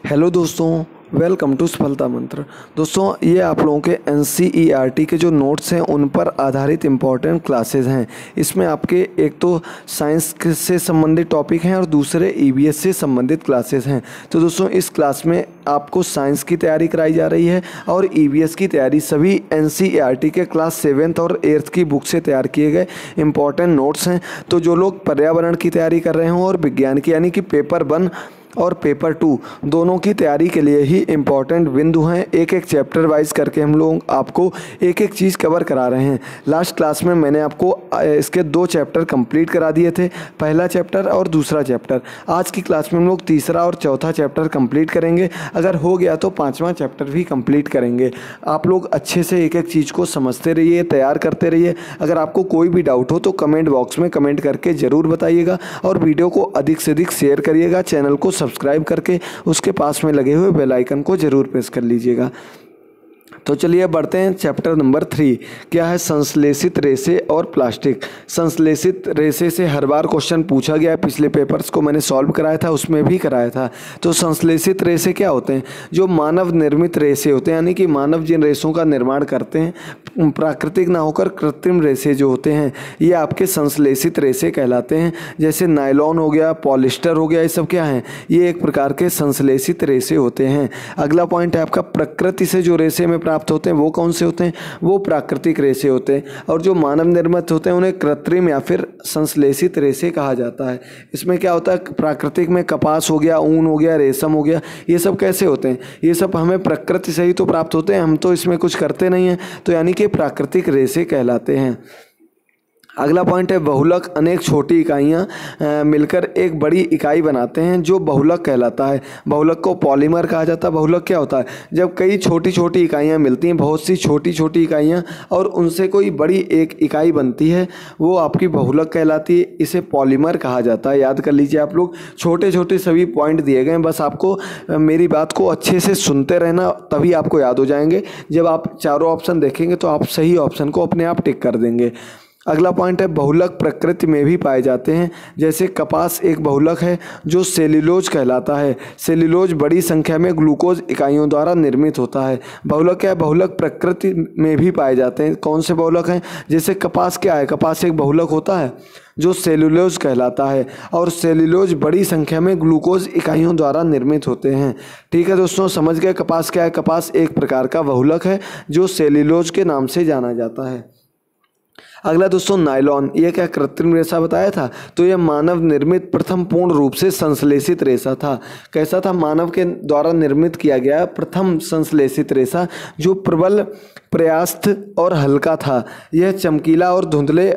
Hello दोस्तों, welcome to सफलता मंत्र। दोस्तों, ये आप लोगों के NCERT के जो नोट्स हैं उन पर आधारित इम्पॉर्टेंट क्लासेस हैं। इसमें आपके एक तो साइंस से संबंधित टॉपिक हैं और दूसरे EVS से संबंधित क्लासेस हैं। तो दोस्तों, इस क्लास में आपको साइंस की तैयारी कराई जा रही है और EVS की तैयारी सभी NCERT के क्लास 7th और 8th की बुक से तैयार किए गए इम्पॉर्टेंट नोट्स हैं। तो जो लोग पर्यावरण की तैयारी कर रहे हों और विज्ञान की, यानी कि पेपर 1 और पेपर 2 दोनों की तैयारी के लिए ही इम्पॉर्टेंट बिंदु हैं। एक एक चैप्टर वाइज करके हम लोग आपको एक एक चीज़ कवर करा रहे हैं। लास्ट क्लास में मैंने आपको इसके 2 चैप्टर कंप्लीट करा दिए थे, पहला चैप्टर और दूसरा चैप्टर। आज की क्लास में हम लोग तीसरा और चौथा चैप्टर कंप्लीट करेंगे। अगर हो गया तो 5वां चैप्टर भी कंप्लीट करेंगे। आप लोग अच्छे से एक एक चीज़ को समझते रहिए, तैयार करते रहिए। अगर आपको कोई भी डाउट हो तो कमेंट बॉक्स में कमेंट करके ज़रूर बताइएगा और वीडियो को अधिक से अधिक शेयर करिएगा। चैनल को सब्सक्राइब करके उसके पास में लगे हुए बेल आइकन को जरूर प्रेस कर लीजिएगा। तो चलिए बढ़ते हैं चैप्टर नंबर 3। क्या है? संश्लेषित रेशे और प्लास्टिक। संश्लेषित रेशे से हर बार क्वेश्चन पूछा गया है, पिछले पेपर्स को मैंने सॉल्व कराया था, उसमें भी कराया था। तो संश्लेषित रेशे क्या होते हैं? जो मानव निर्मित रेशे होते हैं, यानी कि मानव जिन रेशों का निर्माण करते हैं, प्राकृतिक ना होकर कृत्रिम रेशे जो होते हैं, ये आपके संश्लेषित रेशे कहलाते हैं। जैसे नायलॉन हो गया, पॉलिस्टर हो गया, ये सब क्या है? ये एक प्रकार के संश्लेषित रेशे होते हैं। अगला पॉइंट है आपका प्रकृति से जो रेशे में प्राप्त होते हैं वो कौन से होते हैं? वो प्राकृतिक रेशे होते हैं। और जो मानव निर्मित होते हैं उन्हें कृत्रिम या फिर संश्लेषित रेशे कहा जाता है। इसमें क्या होता है? प्राकृतिक में कपास हो गया, ऊन हो गया, रेशम हो गया, ये सब कैसे होते हैं? ये सब हमें प्रकृति से ही तो प्राप्त होते हैं, हम तो इसमें कुछ करते नहीं हैं। तो यानी कि प्राकृतिक रेशे कहलाते हैं। अगला पॉइंट है बहुलक। अनेक छोटी इकाइयाँ मिलकर एक बड़ी इकाई बनाते हैं जो बहुलक कहलाता है। बहुलक को पॉलीमर कहा जाता है। बहुलक क्या होता है? जब कई छोटी छोटी इकाइयाँ मिलती हैं, बहुत सी छोटी छोटी इकाइयाँ, और उनसे कोई बड़ी एक इकाई बनती है, वो आपकी बहुलक कहलाती है। इसे पॉलीमर कहा जाता है। याद कर लीजिए आप लोग, छोटे छोटे सभी पॉइंट दिए गए हैं, बस आपको मेरी बात को अच्छे से सुनते रहना, तभी आपको याद हो जाएंगे। जब आप चारों ऑप्शन देखेंगे तो आप सही ऑप्शन को अपने आप टिक कर देंगे। अगला पॉइंट है बहुलक प्रकृति में भी पाए जाते हैं। जैसे कपास एक बहुलक है जो सेल्यूलोज कहलाता है। सेल्यूलोज बड़ी संख्या में ग्लूकोज इकाइयों द्वारा निर्मित होता है। बहुलक क्या है? बहुलक प्रकृति में भी पाए जाते हैं। कौन से बहुलक हैं? जैसे कपास क्या है? कपास एक बहुलक होता है जो सेल्यूलोज कहलाता है, और सेल्यूलोज बड़ी संख्या में ग्लूकोज इकाइयों द्वारा निर्मित होते हैं। ठीक है दोस्तों, समझ गए कपास क्या है? कपास एक प्रकार का बहुलक है जो सेल्यूलोज के नाम से जाना जाता है। अगला दोस्तों नायलॉन। ये क्या कृत्रिम रेशा बताया था? तो यह मानव निर्मित प्रथम पूर्ण रूप से संश्लेषित रेशा था। कैसा था? मानव के द्वारा निर्मित किया गया प्रथम संश्लेषित रेशा जो प्रबल, प्रयास्थ और हल्का था। यह चमकीला और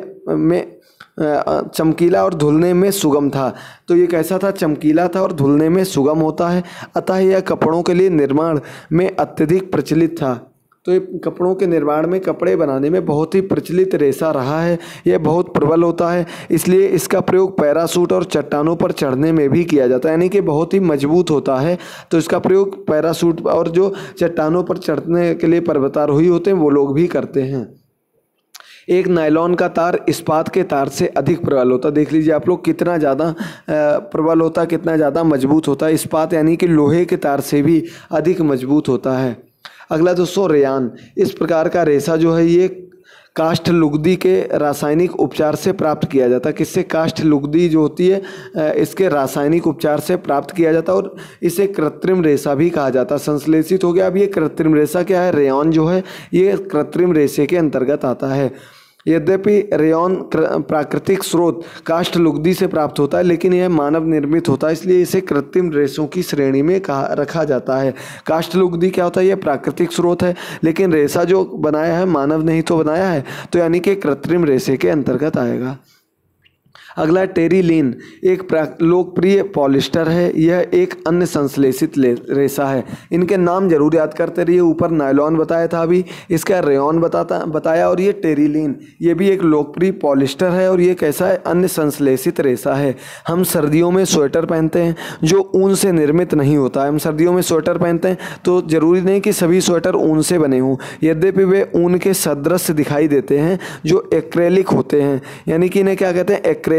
धुलने में सुगम था। तो ये कैसा था? चमकीला था और धुलने में सुगम होता है। अतः यह कपड़ों के लिए निर्माण में अत्यधिक प्रचलित था। तो ये कपड़ों के निर्माण में, कपड़े बनाने में बहुत ही प्रचलित रेशा रहा है। यह बहुत प्रबल होता है, इसलिए इसका प्रयोग पैराशूट और चट्टानों पर चढ़ने में भी किया जाता है। यानी कि बहुत ही मजबूत होता है, तो इसका प्रयोग पैराशूट और जो चट्टानों पर चढ़ने के लिए पर्वतारोही होते हैं वो लोग भी करते हैं। एक नायलॉन का तार इस्पात के तार से अधिक प्रबल होता है। देख लीजिए आप लोग, कितना ज़्यादा प्रबल होता है, कितना ज़्यादा मजबूत होता है। इस्पात यानी कि लोहे के तार से भी अधिक मजबूत होता है। अगला दोस्तों रेयान। इस प्रकार का रेशा जो है ये काष्ठ लुगदी के रासायनिक उपचार से प्राप्त किया जाता है। किससे? काष्ठ लुगदी जो होती है इसके रासायनिक उपचार से प्राप्त किया जाता है, और इसे कृत्रिम रेशा भी कहा जाता है। संश्लेषित हो गया। अब ये कृत्रिम रेशा क्या है? रेयॉन जो है ये कृत्रिम रेशे के अंतर्गत आता है। यद्यपि रेयॉन प्राकृतिक स्रोत काष्ठ लुगदी से प्राप्त होता है, लेकिन यह मानव निर्मित होता है, इसलिए इसे कृत्रिम रेशों की श्रेणी में रखा जाता है। काष्ठ लुगदी क्या होता है? यह प्राकृतिक स्रोत है, लेकिन रेशा जो बनाया है मानव ने ही तो बनाया है, तो यानी कि कृत्रिम रेशे के अंतर्गत आएगा। अगला टेरिलीन एक लोकप्रिय पॉलिस्टर है। यह एक अन्य संश्लेषित रेशा है। इनके नाम जरूर याद करते रहिए। ऊपर नायलॉन बताया था, अभी इसका रेयॉन बताया, और ये टेरिलीन ये भी एक लोकप्रिय पॉलिस्टर है, और ये कैसा है? अन्य संश्लेषित रेशा है। हम सर्दियों में स्वेटर पहनते हैं जो ऊन से निर्मित नहीं होता है। हम सर्दियों में स्वेटर पहनते हैं तो जरूरी नहीं कि सभी स्वेटर ऊन से बने हों, यद्यपि वे ऊन के सदृश दिखाई देते हैं जो एक्रेलिक होते हैं। यानी कि इन्हें क्या कहते हैं? एक्रेलिक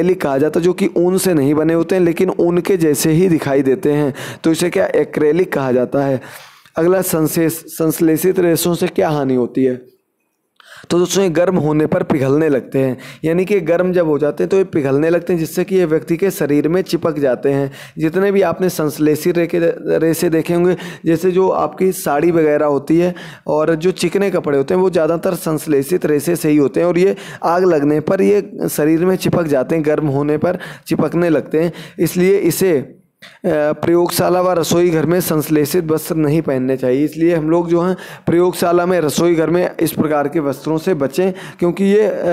एक्रेलिक कहा जाता है, जो कि ऊन से नहीं बने होते हैं लेकिन ऊन के जैसे ही दिखाई देते हैं, तो इसे क्या एक्रेलिक कहा जाता है। अगला संश्लेषित रेशों से क्या हानि होती है। तो दोस्तों ये गर्म होने पर पिघलने लगते हैं, यानी कि गर्म जब हो जाते हैं तो ये पिघलने लगते हैं, जिससे कि ये व्यक्ति के शरीर में चिपक जाते हैं। जितने भी आपने संश्लेषित रेशे देखे होंगे, जैसे जो आपकी साड़ी वगैरह होती है और जो चिकने कपड़े होते हैं, वो ज़्यादातर संश्लेषित रेशे से ही होते हैं और ये आग लगने पर ये शरीर में चिपक जाते हैं, गर्म होने पर चिपकने लगते हैं। इसलिए इसे प्रयोगशाला व रसोई घर में संश्लेषित वस्त्र नहीं पहनने चाहिए। इसलिए हम लोग जो हैं प्रयोगशाला में, रसोई घर में इस प्रकार के वस्त्रों से बचें, क्योंकि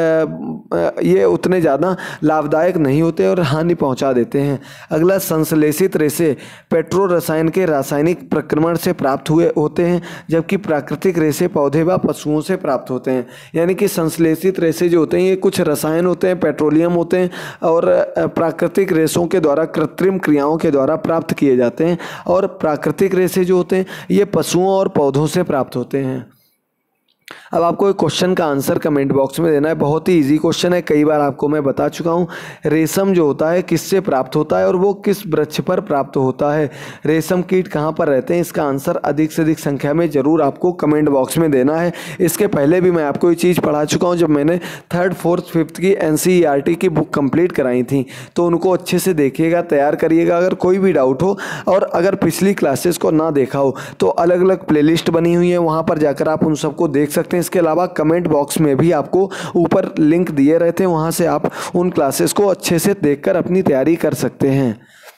ये उतने ज़्यादा लाभदायक नहीं होते और हानि पहुंचा देते हैं। अगला, संश्लेषित रेशे पेट्रो रसायन के रासायनिक प्रक्रमण से प्राप्त हुए होते हैं, जबकि प्राकृतिक रेशे पौधे व पशुओं से प्राप्त होते हैं। यानी कि संश्लेषित रेशे जो होते हैं ये कुछ रसायन होते हैं, पेट्रोलियम होते हैं और प्राकृतिक रेशों के द्वारा, कृत्रिम क्रियाओं के द्वारा प्राप्त किए जाते हैं। और प्राकृतिक रेशे जो होते हैं ये पशुओं और पौधों से प्राप्त होते हैं। अब आपको एक क्वेश्चन का आंसर कमेंट बॉक्स में देना है। बहुत ही इजी क्वेश्चन है, कई बार आपको मैं बता चुका हूँ। रेशम जो होता है किससे प्राप्त होता है और वो किस वृक्ष पर प्राप्त होता है। रेशम कीट कहाँ पर रहते हैं, इसका आंसर अधिक से अधिक संख्या में ज़रूर आपको कमेंट बॉक्स में देना है। इसके पहले भी मैं आपको ये चीज़ पढ़ा चुका हूँ, जब मैंने 3rd, 4th, 5th की NCERT की बुक कंप्लीट कराई थी, तो उनको अच्छे से देखिएगा, तैयार करिएगा। अगर कोई भी डाउट हो और अगर पिछली क्लासेस को ना देखा हो तो अलग अलग प्लेलिस्ट बनी हुई है, वहाँ पर जाकर आप उन सबको देख सकते हैं। इसके अलावा कमेंट बॉक्स में भी आपको ऊपर लिंक दिए रहते हैं, वहां से आप उन क्लासेस को अच्छे से देखकर अपनी तैयारी कर सकते हैं।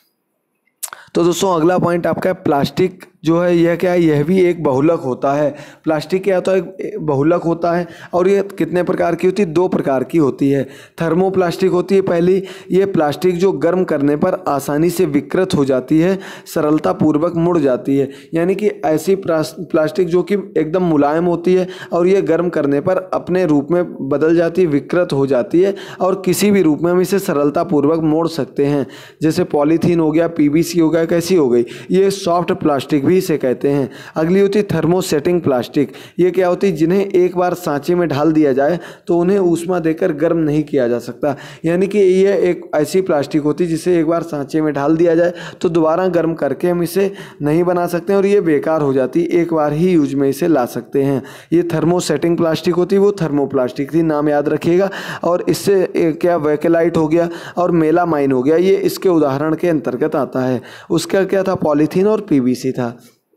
तो दोस्तों अगला पॉइंट आपका है प्लास्टिक जो है यह क्या है, यह भी एक बहुलक होता है। प्लास्टिक क्या होता है, एक बहुलक होता है और ये कितने प्रकार की होती है, 2 प्रकार की होती है। थर्मोप्लास्टिक होती है पहली, ये प्लास्टिक जो गर्म करने पर आसानी से विकृत हो जाती है, सरलता पूर्वक मुड़ जाती है। यानी कि ऐसी प्लास्टिक जो कि एकदम मुलायम होती है और ये गर्म करने पर अपने रूप में बदल जाती है, विकृत हो जाती है और किसी भी रूप में हम इसे सरलता पूर्वक मोड़ सकते हैं। जैसे पॉलीथीन हो गया, PVC हो गया, कैसी हो गई, ये सॉफ्ट प्लास्टिक इसे कहते हैं। अगली होती है थर्मोसेटिंग प्लास्टिक। ये क्या होती है, जिन्हें एक बार सांचे में ढाल दिया जाए तो उन्हें ऊष्मा देकर गर्म नहीं किया जा सकता। यानी कि ये एक ऐसी प्लास्टिक होती है जिसे एक बार सांचे में ढाल दिया जाए तो दोबारा गर्म करके हम इसे नहीं बना सकते और ये बेकार हो जाती है, एक बार ही यूज में इसे ला सकते हैं। ये थर्मोसेटिंग प्लास्टिक होती है, वो थर्मोप्लास्टिक थी, नाम याद रखिएगा। और इससे क्या वेकेलाइट हो गया और मेलामाइन हो गया, ये इसके उदाहरण के अंतर्गत आता है। उसका क्या था, पॉलीथीन और PVC था।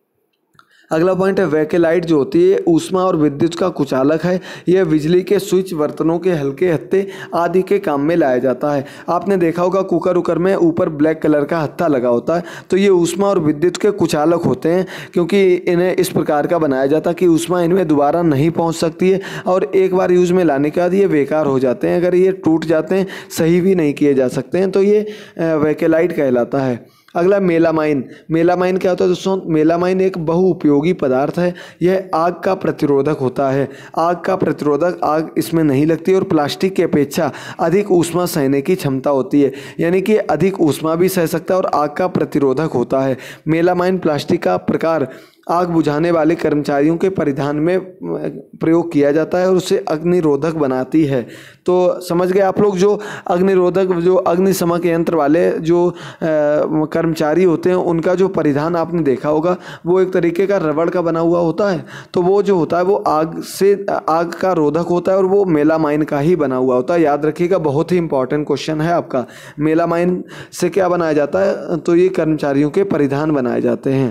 अगला पॉइंट है वेकेलाइट जो होती है ऊष्मा और विद्युत का कुचालक है। यह बिजली के स्विच, बर्तनों के हल्के हत्थे आदि के काम में लाया जाता है। आपने देखा होगा कुकर उकर में ऊपर ब्लैक कलर का हत्था लगा होता है, तो ये ऊष्मा और विद्युत के कुचालक होते हैं, क्योंकि इन्हें इस प्रकार का बनाया जाता है कि ऊष्मा इनमें दोबारा नहीं पहुंच सकती है और एक बार यूज में लाने के बाद ये बेकार हो जाते हैं। अगर ये टूट जाते हैं, सही भी नहीं किए जा सकते हैं, तो ये वेकेलाइट कहलाता है। अगला मेलामाइन। मेलामाइन क्या होता है दोस्तों, मेलामाइन एक बहुउपयोगी पदार्थ है। यह आग का प्रतिरोधक होता है। आग का प्रतिरोधक, आग इसमें नहीं लगती और प्लास्टिक की अपेक्षा अधिक ऊष्मा सहने की क्षमता होती है, यानी कि अधिक ऊष्मा भी सह सकता है और आग का प्रतिरोधक होता है। मेलामाइन प्लास्टिक का प्रकार आग बुझाने वाले कर्मचारियों के परिधान में प्रयोग किया जाता है और उसे अग्निरोधक बनाती है। तो समझ गए आप लोग, जो अग्निरोधक, जो अग्निशमक यंत्र वाले जो कर्मचारी होते हैं, उनका जो परिधान आपने देखा होगा वो एक तरीके का रबड़ का बना हुआ होता है। तो वो जो होता है वो आग का रोधक होता है और वो मेलामाइन का ही बना हुआ होता है। याद रखिएगा, बहुत ही इंपॉर्टेंट क्वेश्चन है आपका। मेलामाइन से क्या बनाया जाता है, तो ये कर्मचारियों के परिधान बनाए जाते हैं।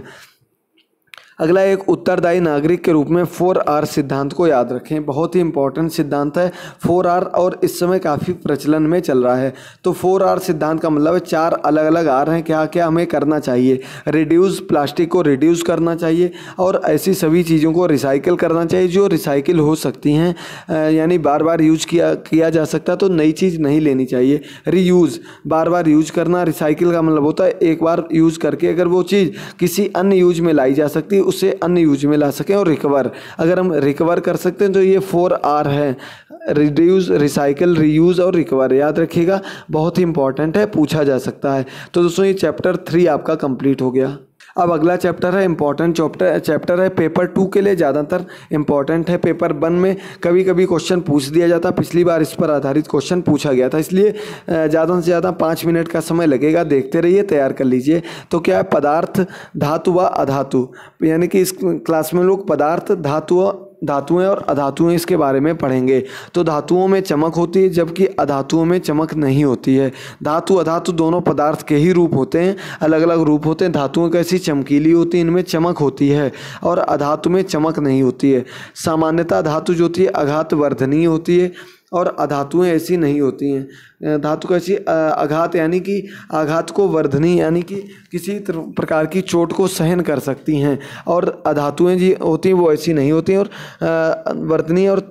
अगला, एक उत्तरदायी नागरिक के रूप में 4R सिद्धांत को याद रखें। बहुत ही इंपॉर्टेंट सिद्धांत है 4R और इस समय काफ़ी प्रचलन में चल रहा है। तो 4R सिद्धांत का मतलब है 4 अलग अलग R हैं, क्या क्या हमें करना चाहिए। रिड्यूस, प्लास्टिक को रिड्यूस करना चाहिए और ऐसी सभी चीज़ों को रिसाइकिल करना चाहिए जो रिसाइकिल हो सकती हैं, यानी बार बार यूज किया जा सकता, तो नई चीज़ नहीं लेनी चाहिए। रीयूज़, बार बार यूज करना। रिसाइकिल का मतलब होता है एक बार यूज करके अगर वो चीज़ किसी अन्य यूज में लाई जा सकती है, उसे अन्य यूज में ला सकें। और रिकवर, अगर हम रिकवर कर सकते हैं तो ये 4R है, रिड्यूस, रिसाइकिल, रीयूज और रिकवर। याद रखिएगा, बहुत ही इंपॉर्टेंट है, पूछा जा सकता है। तो दोस्तों ये चैप्टर 3 आपका कंप्लीट हो गया। अब अगला चैप्टर है इम्पॉर्टेंट चैप्टर है पेपर 2 के लिए ज़्यादातर इम्पॉर्टेंट है। पेपर 1 में कभी कभी क्वेश्चन पूछ दिया जाता, पिछली बार इस पर आधारित क्वेश्चन पूछा गया था, इसलिए ज़्यादा से ज़्यादा 5 मिनट का समय लगेगा, देखते रहिए, तैयार कर लीजिए। तो क्या है, पदार्थ, धातु व अधातु, यानी कि इस क्लास में लोग पदार्थ, धातुएं और अधातुएं इसके बारे में पढ़ेंगे। तो धातुओं में चमक होती है जबकि अधातुओं में चमक नहीं होती है। धातु अधातु दोनों पदार्थ के ही रूप होते हैं, अलग अलग रूप होते हैं। धातुएं कैसी चमकीली होती हैं, इनमें चमक होती है, और अधातु में चमक नहीं होती है। सामान्यतः धातु जो होती है आघात वर्धनीय होती है और अधातुएं ऐसी नहीं होती हैं। धातु कैसी, आघात यानी कि आघात को वर्धनीय यानी कि किसी प्रकार की चोट को सहन कर सकती हैं, और अधातुएं जी होती हैं वो ऐसी नहीं होती हैं, और वर्धनीय और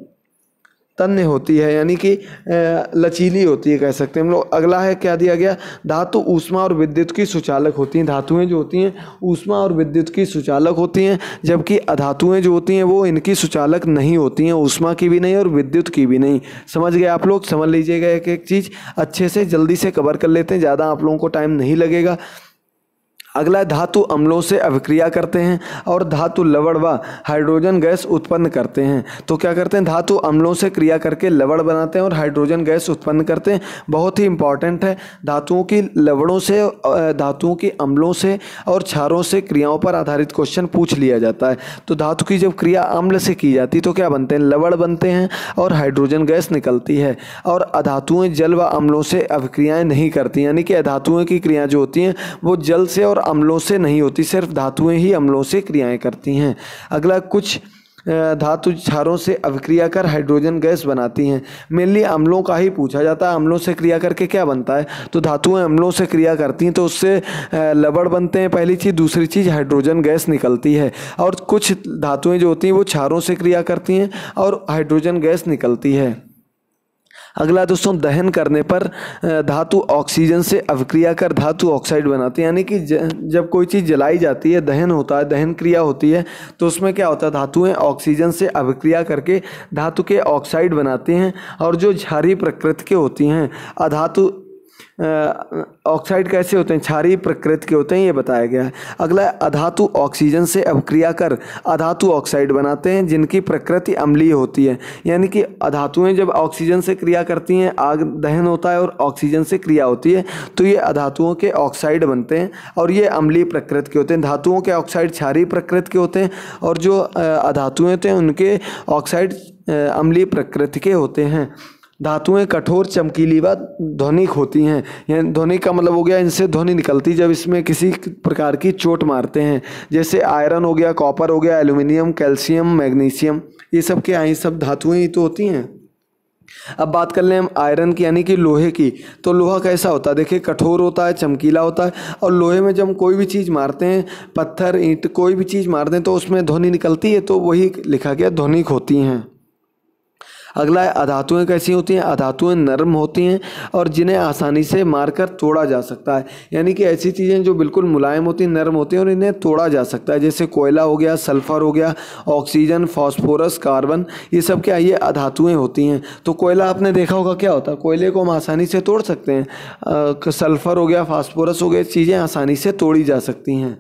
तन्य होती है, यानी कि लचीली होती है, कह सकते हैं हम लोग। अगला है क्या दिया गया, धातु ऊष्मा और विद्युत की सुचालक होती हैं। धातुएं जो होती हैं ऊष्मा और विद्युत की सुचालक होती हैं, जबकि अधातुएं जो होती हैं वो इनकी सुचालक नहीं होती हैं, ऊष्मा की भी नहीं और विद्युत की भी नहीं। समझ गए आप लोग, समझ लीजिएगा एक एक चीज़ अच्छे से, जल्दी से कवर कर लेते हैं, ज़्यादा आप लोगों को टाइम नहीं लगेगा। अगला, धातु अम्लों से अभिक्रिया करते हैं और धातु लवण व हाइड्रोजन गैस उत्पन्न करते हैं। तो क्या करते हैं, धातु अम्लों से क्रिया करके लवण बनाते हैं और हाइड्रोजन गैस उत्पन्न करते हैं। बहुत ही इंपॉर्टेंट है, धातुओं की लवणों से, धातुओं की अम्लों से और क्षारों से क्रियाओं पर आधारित क्वेश्चन पूछ लिया जाता है। तो धातु की जब क्रिया अम्ल से की जाती है तो क्या बनते हैं, लवण बनते हैं और हाइड्रोजन गैस निकलती है। और अधातुएं जल व अम्लों से अभिक्रियाएँ नहीं करती, यानी कि अधातुओं की क्रिया जो होती हैं वो जल से और अम्लों से नहीं होती, सिर्फ धातुएं ही अम्लों से क्रियाएं करती हैं। अगला, कुछ धातु क्षारों से अभिक्रिया कर हाइड्रोजन गैस बनाती हैं। मेनली अम्लों का ही पूछा जाता है, अम्लों से क्रिया करके क्या बनता है, तो धातुएं अम्लों से क्रिया करती हैं तो उससे लवण बनते हैं, पहली चीज़। दूसरी चीज़, हाइड्रोजन गैस निकलती है। और कुछ धातुएं जो होती हैं वो क्षारों से क्रिया करती हैं और हाइड्रोजन गैस निकलती है। अगला दोस्तों, दहन करने पर धातु ऑक्सीजन से अभिक्रिया कर धातु ऑक्साइड बनाती है, यानी कि जब कोई चीज़ जलाई जाती है, दहन होता है, दहन क्रिया होती है, तो उसमें क्या होता है, धातुएं ऑक्सीजन से अभिक्रिया करके धातु के ऑक्साइड बनाती हैं, और जो क्षारीय प्रकृति के होती हैं। अधातु ऑक्साइड कैसे होते हैं, क्षारीय प्रकृति के होते हैं, ये बताया गया है। अगला, अधातु ऑक्सीजन से अभिक्रिया कर अधातु ऑक्साइड बनाते हैं जिनकी प्रकृति अम्लीय होती है, यानी कि अधातुएं जब ऑक्सीजन से क्रिया करती हैं, आग दहन होता है और ऑक्सीजन से क्रिया होती है, तो ये अधातुओं के ऑक्साइड बनते हैं और ये अम्लीय प्रकृति के होते हैं। धातुओं के ऑक्साइड क्षारीय प्रकृति के होते हैं और जो अधातुएं होते हैं उनके ऑक्साइड अम्लीय प्रकृति के होते हैं। धातुएं कठोर, चमकीली व ध्वनिक होती हैं, यानी ध्वनिक का मतलब हो गया इनसे ध्वनि निकलती जब इसमें किसी प्रकार की चोट मारते हैं, जैसे आयरन हो गया, कॉपर हो गया, एल्यूमिनियम, कैल्शियम, मैग्नीशियम, ये सब क्या है, सब धातुएं ही तो होती हैं। अब बात कर लें हम आयरन की, यानी कि लोहे की। तो लोहा कैसा होता है, देखिए कठोर होता है, चमकीला होता है, और लोहे में जब हम कोई भी चीज़ मारते हैं, पत्थर, ईंट, कोई भी चीज़ मारते हैं तो उसमें ध्वनि निकलती है, तो वही लिखा गया ध्वनिक होती हैं। अगला है, अधातुएं कैसी होती हैं, अधातुएं नरम होती हैं और जिन्हें आसानी से मारकर तोड़ा जा सकता है, यानी कि ऐसी चीज़ें जो बिल्कुल मुलायम होती हैं, नरम होती हैं और इन्हें तोड़ा जा सकता है, जैसे कोयला हो गया, सल्फर हो गया, ऑक्सीजन, फास्फोरस, कार्बन, ये सब क्या, ये अधातुएं होती हैं। तो कोयला आपने देखा होगा क्या होता है, कोयले को हम आसानी से तोड़ सकते हैं। सल्फर हो गया, फास्फोरस हो गया, चीज़ें आसानी से तोड़ी जा सकती हैं।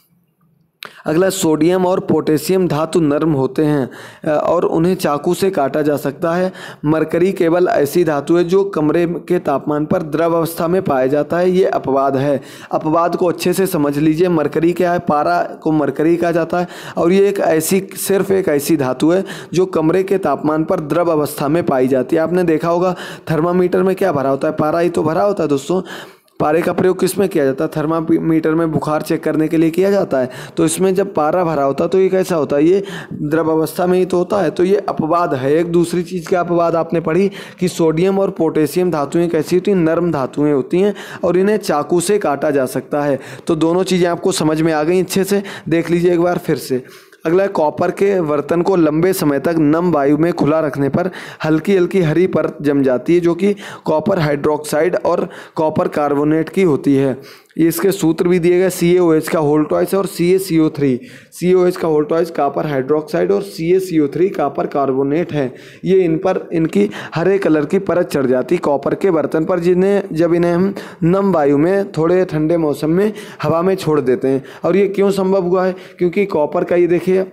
अगला, सोडियम और पोटेशियम धातु नर्म होते हैं और उन्हें चाकू से काटा जा सकता है। मरकरी केवल ऐसी धातु है जो कमरे के तापमान पर द्रव अवस्था में पाया जाता है, ये अपवाद है। अपवाद को अच्छे से समझ लीजिए। मरकरी क्या है, पारा को मरकरी कहा जाता है और ये एक ऐसी, सिर्फ एक ऐसी धातु है जो कमरे के तापमान पर द्रव अवस्था में पाई जाती है। आपने देखा होगा थर्मामीटर में क्या भरा होता है, पारा ही तो भरा होता है दोस्तों। पारे का प्रयोग किस में किया जाता है, थर्मामीटर में बुखार चेक करने के लिए किया जाता है। तो इसमें जब पारा भरा होता है तो ये कैसा होता है, ये द्रव अवस्था में ही तो होता है, तो ये अपवाद है। एक दूसरी चीज़ का अपवाद आपने पढ़ी कि सोडियम और पोटेशियम धातुएं कैसी होती हैं, नर्म धातुएं होती हैं और इन्हें चाकू से काटा जा सकता है। तो दोनों चीज़ें आपको समझ में आ गई, अच्छे से देख लीजिए एक बार फिर से। अगला, कॉपर के बर्तन को लंबे समय तक नम वायु में खुला रखने पर हल्की हल्की हरी परत जम जाती है जो कि कॉपर हाइड्रोक्साइड और कॉपर कार्बोनेट की होती है। ये इसके सूत्र भी दिए गए, CaOH का होल ट्वाइस और CaCO3। CaOH का होल ट्वाइस कापर हाइड्रोक्साइड और CaCO3 कापर कार्बोनेट है। ये इन पर इनकी हरे कलर की परत चढ़ जाती कॉपर के बर्तन पर, जब इन्हें हम नम वायु में थोड़े ठंडे मौसम में हवा में छोड़ देते हैं। और ये क्यों संभव हुआ है? क्योंकि कॉपर का, ये देखिए,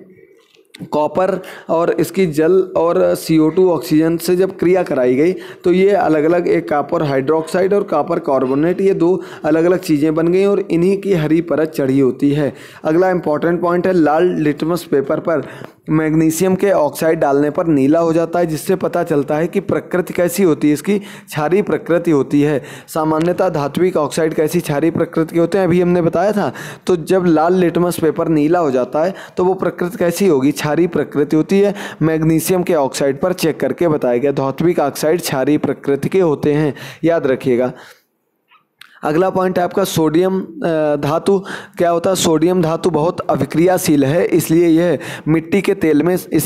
कॉपर और इसकी जल और CO2 ऑक्सीजन से जब क्रिया कराई गई तो ये अलग अलग, एक कापर हाइड्रोक्साइड और कापर कार्बोनेट, ये दो अलग अलग चीज़ें बन गई और इन्हीं की हरी परत चढ़ी होती है। अगला इंपॉर्टेंट पॉइंट है, लाल लिटमस पेपर पर मैग्नीशियम के ऑक्साइड डालने पर नीला हो जाता है, जिससे पता चलता है कि प्रकृति कैसी होती है, इसकी क्षारीय प्रकृति होती है। सामान्यतः धात्विक ऑक्साइड कैसी क्षारीय प्रकृति के होते हैं, अभी हमने बताया था। तो जब लाल लिटमस पेपर नीला हो जाता है तो वो प्रकृति कैसी होगी? क्षारीय प्रकृति होती है। मैग्नीशियम के ऑक्साइड पर चेक करके बताया गया धात्विक ऑक्साइड क्षारीय प्रकृति के होते हैं, याद रखिएगा। अगला पॉइंट है आपका सोडियम धातु। क्या होता है? सोडियम धातु बहुत अभिक्रियाशील है, इसलिए यह मिट्टी के तेल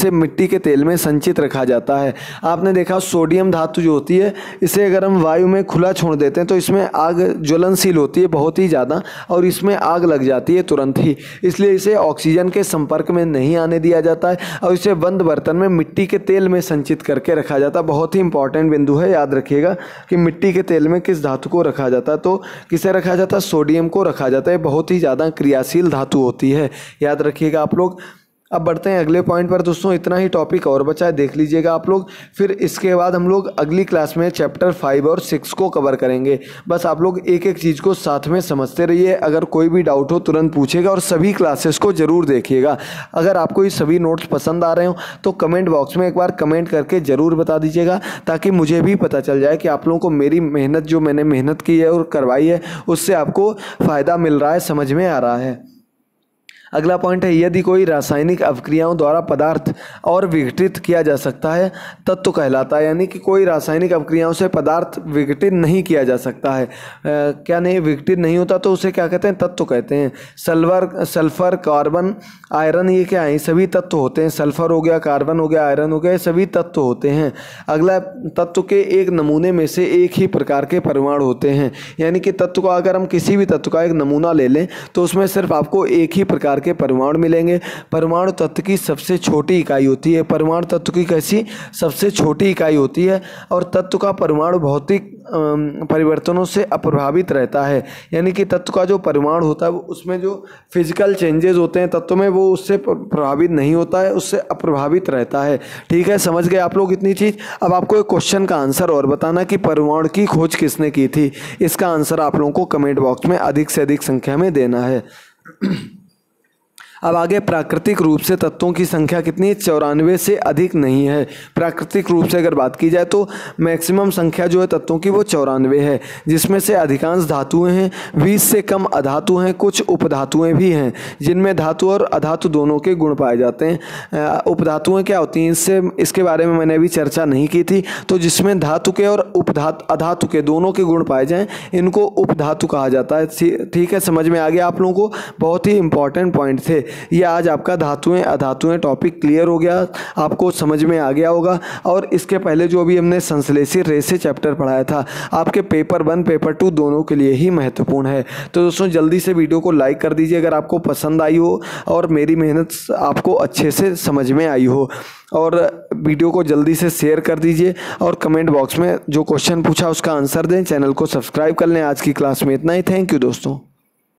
में संचित रखा जाता है। आपने देखा सोडियम धातु जो होती है, इसे अगर हम वायु में खुला छोड़ देते हैं तो इसमें आग ज्वलनशील होती है बहुत ही ज़्यादा, और इसमें आग लग जाती है तुरंत ही, इसलिए इसे ऑक्सीजन के संपर्क में नहीं आने दिया जाता है और इसे बंद बर्तन में मिट्टी के तेल में संचित करके रखा जाता है। बहुत ही इंपॉर्टेंट बिंदु है, याद रखिएगा कि मिट्टी के तेल में किस धातु को रखा जाता है। तो किसे रखा जाता है? सोडियम को रखा जाता है। बहुत ही ज़्यादा क्रियाशील धातु होती है, याद रखिएगा आप लोग। अब बढ़ते हैं अगले पॉइंट पर दोस्तों। इतना ही टॉपिक और बचा है, देख लीजिएगा आप लोग। फिर इसके बाद हम लोग अगली क्लास में चैप्टर 5 और 6 को कवर करेंगे। बस आप लोग एक एक चीज़ को साथ में समझते रहिए। अगर कोई भी डाउट हो तुरंत पूछेगा और सभी क्लासेस को ज़रूर देखिएगा। अगर आपको ये सभी नोट्स पसंद आ रहे हो तो कमेंट बॉक्स में एक बार कमेंट करके ज़रूर बता दीजिएगा, ताकि मुझे भी पता चल जाए कि आप लोगों को मेरी मेहनत, जो मैंने मेहनत की है और करवाई है, उससे आपको फ़ायदा मिल रहा है, समझ में आ रहा है। अगला पॉइंट है, यदि कोई रासायनिक अभिक्रियाओं द्वारा पदार्थ और विघटित किया जा सकता है तत्व कहलाता है। यानी कि कोई रासायनिक अभिक्रियाओं से पदार्थ विघटित नहीं किया जा सकता है, क्या नहीं, विघटित नहीं होता तो उसे क्या कहते हैं? तत्व कहते हैं। सल्फर, कार्बन, आयरन, ये क्या है? सभी तत्व होते हैं। सल्फर हो गया, कार्बन हो गया, आयरन हो गया, ये सभी तत्व होते हैं। अगला, तत्व के एक नमूने में से एक ही प्रकार के परमाणु होते हैं। यानी कि तत्व का, अगर हम किसी भी तत्व का एक नमूना ले लें तो उसमें सिर्फ आपको एक ही प्रकार के परमाणु मिलेंगे। परमाणु तत्व की सबसे छोटी इकाई होती है। परमाणु तत्व की कैसी? सबसे छोटी इकाई होती है। और तत्व का परमाणु भौतिक परिवर्तनों से अप्रभावित रहता है। यानी कि तत्व का जो परमाणु होता है उसमें जो फिजिकल चेंजेस होते हैं तत्व में, वो उससे प्रभावित नहीं होता है, उससे अप्रभावित रहता है। ठीक है, समझ गए आप लोग इतनी चीज़। अब आपको एक क्वेश्चन का आंसर और बताना कि परमाणु की खोज किसने की थी। इसका आंसर आप लोगों को कमेंट बॉक्स में अधिक से अधिक संख्या में देना है। अब आगे, प्राकृतिक रूप से तत्वों की संख्या कितनी है? 94 से अधिक नहीं है। प्राकृतिक रूप से अगर बात की जाए तो मैक्सिमम संख्या जो है तत्वों की वो 94 है, जिसमें से अधिकांश धातुएं हैं, 20 से कम अधातु हैं, कुछ उपधातुएं भी हैं जिनमें धातु और अधातु दोनों के गुण पाए जाते हैं। उपधातुएं क्या होती हैं, इसके बारे में मैंने अभी चर्चा नहीं की थी। तो जिसमें धातु के और अधातु के दोनों के गुण पाए जाएँ, इनको उपधातु कहा जाता है। ठीक है, समझ में आ गया आप लोगों को? बहुत ही इंपॉर्टेंट पॉइंट थे ये। आज आपका धातुएं अधातुएं टॉपिक क्लियर हो गया, आपको समझ में आ गया होगा। और इसके पहले जो भी हमने संश्लेषी रेशे चैप्टर पढ़ाया था, आपके पेपर 1 पेपर 2 दोनों के लिए ही महत्वपूर्ण है। तो दोस्तों जल्दी से वीडियो को लाइक कर दीजिए अगर आपको पसंद आई हो और मेरी मेहनत आपको अच्छे से समझ में आई हो, और वीडियो को जल्दी से शेयर कर दीजिए और कमेंट बॉक्स में जो क्वेश्चन पूछा उसका आंसर दें। चैनल को सब्सक्राइब कर लें। आज की क्लास में इतना ही। थैंक यू दोस्तों।